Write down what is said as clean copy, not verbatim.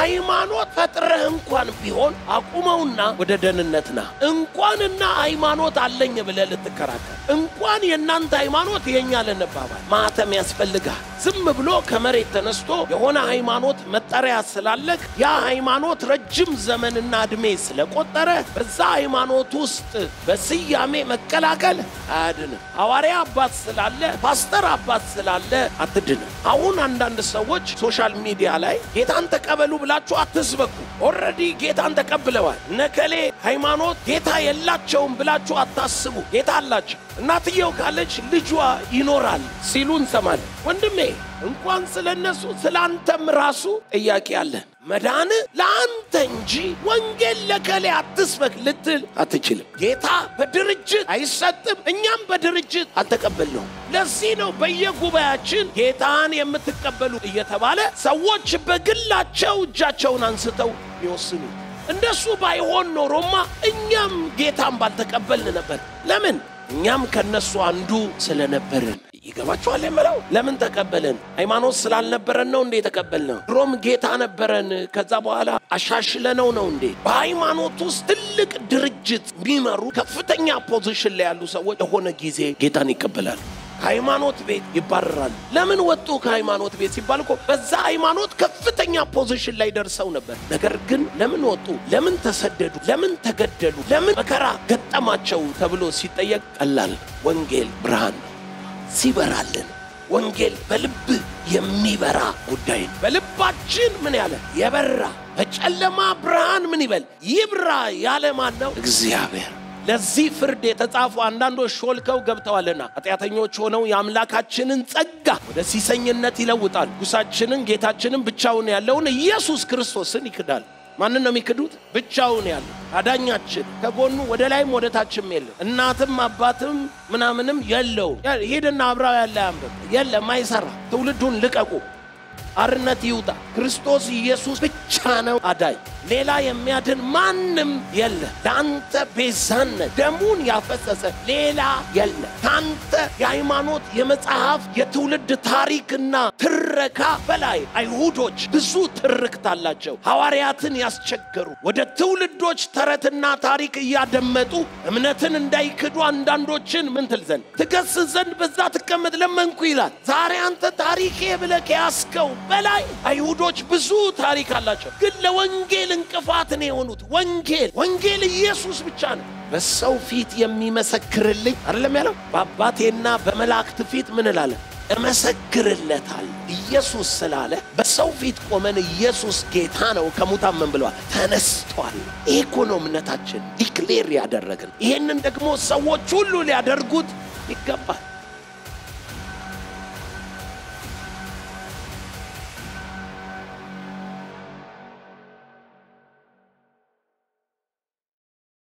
ሃይማኖት ፈጥረህ እንኳን ቢሆን አቁመውና ወደ ደህንነትና እንኳንና ሃይማኖት አለኝ ብለህ ልትከራከር እንኳን የናንተ ሃይማኖት የኛ ለነባባል ማተም ያስፈልጋል ዝም ብሎ ከመሬት ተነስቶ የሆነ ሃይማኖት መጠሪያ ስላለክ ያ ሃይማኖት ረጅም ዘመንና እድሜ ስለቆጠረ በዛ ሃይማኖት ውስጥ በስያሜ መቀላቀል አያድንም ሐዋርያ አባት ስላለ ፓስተር አባት ስላለ አትድንም አሁን አንዳንድ ሰዎች ሶሻል ሚዲያ ላይ ጌታን ተቀበሉ ብላችሁ አትስበኩ ኦሬዲ ጌታን ተቀብለዋል ነከሌ ሃይማኖት ጌታ የላቸውም ብላችሁ አታስቡ ጌታ አላቸው እናትየው ካለች ልጇ ይኖራል ሲሉን ሰማል ወንድሜ እንኳን ስለነሱ ስላንተም ራሱ ጥያቄ አለ መዳን ለአንተ እንጂ ወንጌል ለከሌ አትስበክ ልትል አትችልም ጌታ በድርጅት አይሰጥም እኛም በድርጅት አልተቀበልነው ለዚህ ነው በየጉባኤያችን ጌታን የምትቀበሉ እየተባለ ሰዎች በግላቸው እጃቸውን አንስተው ይወስኑ እንደሱ ባይሆን ኖሮማ እኛም ጌታን ባልተቀበልን ነበር ለምን እኛም ከነሱ አንዱ ስለነበርን ይገባችኋል የምለው ለምን ተቀበልን ሃይማኖት ስላልነበረን ነው እንዴ ተቀበልነው ድሮም ጌታ ነበረን ከዛ በኋላ አሻሽለነው ነው እንዴ በሃይማኖት ውስጥ ትልቅ ድርጅት ቢመሩ ከፍተኛ ፖዚሽን ላይ ያሉ ሰዎች የሆነ ጊዜ ጌታን ይቀበላሉ ሃይማኖት ቤት ይባረራል ለምን ወጡ ከሃይማኖት ቤት ሲባልኮ በዛ ሃይማኖት ከፍተኛ ፖዚሽን ላይ ደርሰው ነበር ነገር ግን ለምን ወጡ ለምን ተሰደዱ ለምን ተገደሉ ለምን መከራ ገጠማቸው ተብሎ ሲጠየቅ ቀላል ወንጌል ብርሃን ሲበራልን ወንጌል በልብ የሚበራ ጉዳይ በልባችን ምን ያለ የበራ በጨለማ ብርሃን ምን ይበል ይብራ ያለ ማን ነው እግዚአብሔር ለዚህ ፍርድ የተጻፉ አንዳንዶች ሾልከው ገብተዋልና ኃጢአተኞች ሆነው ያምላካችንን ጸጋ ወደ ሲሰኝነት ይለውጣል ጉሳችንን ጌታችንን ብቻውን ያለውን ኢየሱስ ክርስቶስን ይክዳል ማንን ነው የሚክዱት ብቻውን ያለው አዳኛችን ከጎኑ ወደ ላይም ወደ ታችም የለም እናትም አባትም ምናምንም የለው ሄድና አብራው ያለ ያንበብ የለም አይሰራ ትውልዱን ልቀቁ አርነት ይውጣ ክርስቶስ ኢየሱስ ብቻ ነው አዳኝ ሌላ የሚያድን ማንም የለ ዳንተ ቤዛነት ደሙን ያፈሰሰ ሌላ የለ ካንተ የሃይማኖት የመጽሐፍ የትውልድ ታሪክና ትረካ በላይ አይሁዶች ብዙ ትርክታላቸው ሐዋርያትን ያስቸገሩ ወደ ትውልዶች ተረትና ታሪክ ያደመጡ እምነትን እንዳይክዱ አንዳንዶችን ምን ትልዘን ትገስጽ ዘንድ በዛ ተቀመጥ ለመንኩ ይላል ዛሬ አንተ ታሪኬ ብለህ ያስከው በላይ አይሁዶች ብዙ ታሪክ አላቸው ግን ለወንጌል እንቅፋት ነው የሆኑት ወንጌል ኢየሱስ ብቻ ነው በሰው ፊት የሚመሰክርልኝ አይደለም ያለው በአባቴና በመላእክት ፊት ምን እላለ እመሰክርለታል ኢየሱስ ስላለ በሰው ፊት ቆመን ኢየሱስ ጌታ ነው ከሙታን ምን ብለዋል ተነስቷል ኢኮኖሚነታችን ዲክሌር ያደረግን ይሄንን ደግሞ ሰዎች ሁሉ ሊያደርጉት ይገባል